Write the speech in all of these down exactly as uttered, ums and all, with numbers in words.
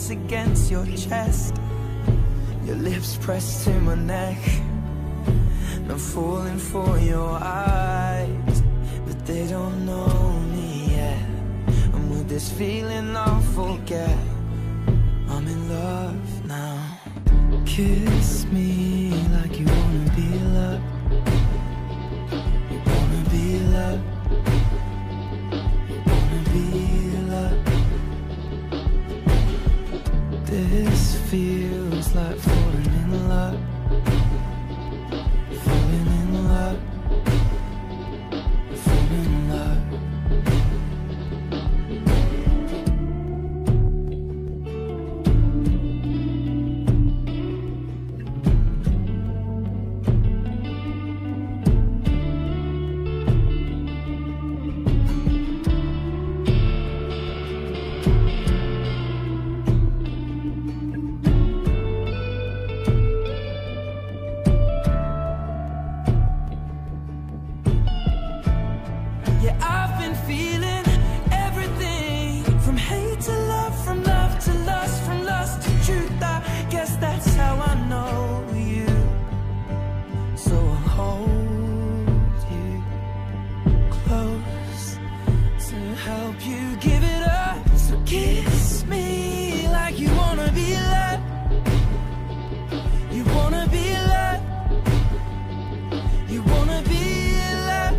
face against your chest, your lips pressed to my neck. I'm falling for your eyes, but they don't know me yet. And with this feeling I'll forget I'm in love now. Kiss me like you wanna be loved. You wanna be loved. You wanna be loved. This feels like falling in love. Falling in love. Falling in love. Yeah, I've been feeling everything, from hate to love, from love to lust, from lust to truth. I guess that's how I know you. So I'll hold you close to help you give it up. So kiss me like you wanna be loved. You wanna be loved. You wanna be loved.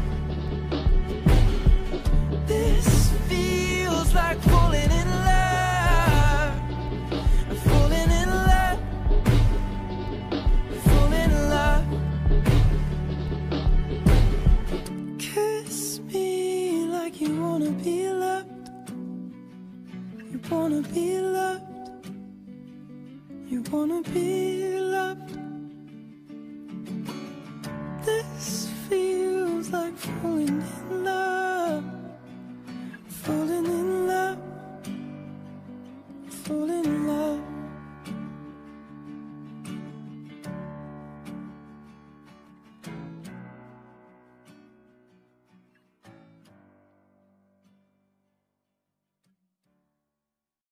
This feels like falling in love. I'm falling in love. Falling in love. Kiss me like you wanna be loved. You wanna be loved. You wanna be loved.